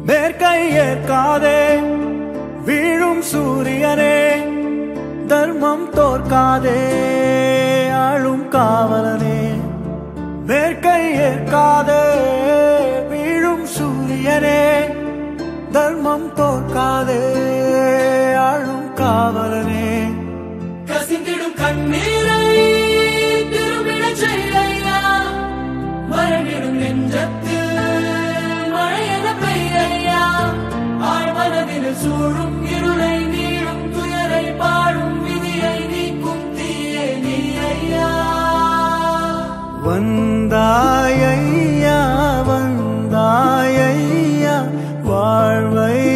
வேர்க்கை ஏற்காதே வீழும் சூரியனே தர்மம் தோற்காதே ஆளும் காவலனே வேர்க்கை ஏற்காதே வீழும் சூரியனே தர்மம் தோற்காதே ஆளும் காவலனே கசிந்திடும் கண்ணீரை திரும்பிடச் செய்யா மரணிடும் நெஞ்சத்தில் மழையென பெய்யா ஆழ்மனதில் சூழும் இருளை நீளும் துயரை பாடும் விதியை நீக்கும் தீயே நீ ஐயா வந்தாயையா வந்தாயையா வாழ்வை